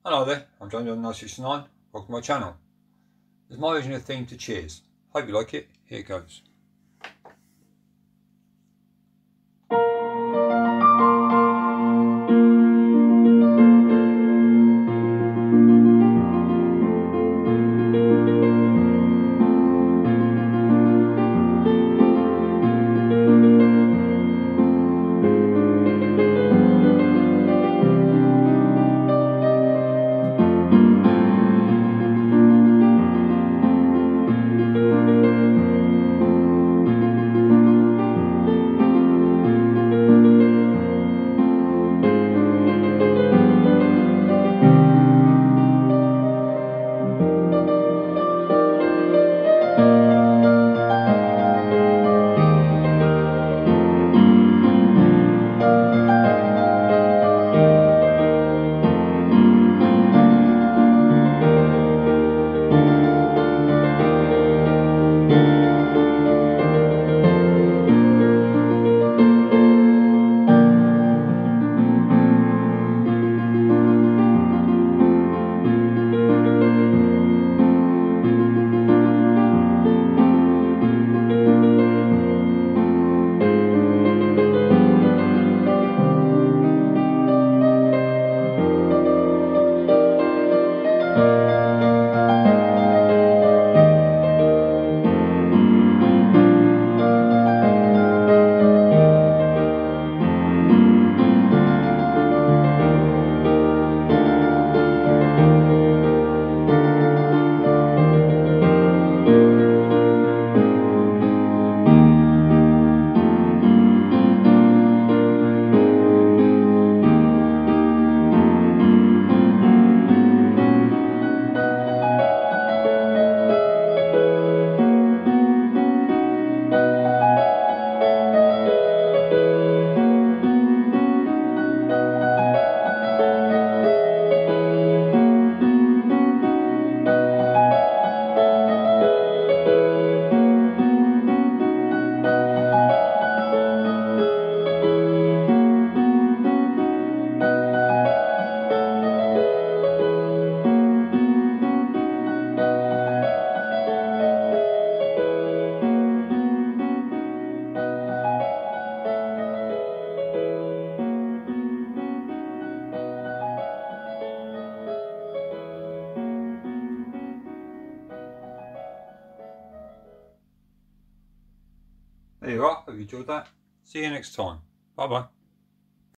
Hello there, I'm John 969. Welcome to my channel. This is my original theme to Cheers. Hope you like it. Here it goes. There you are, hope you enjoyed that. See you next time. Bye bye.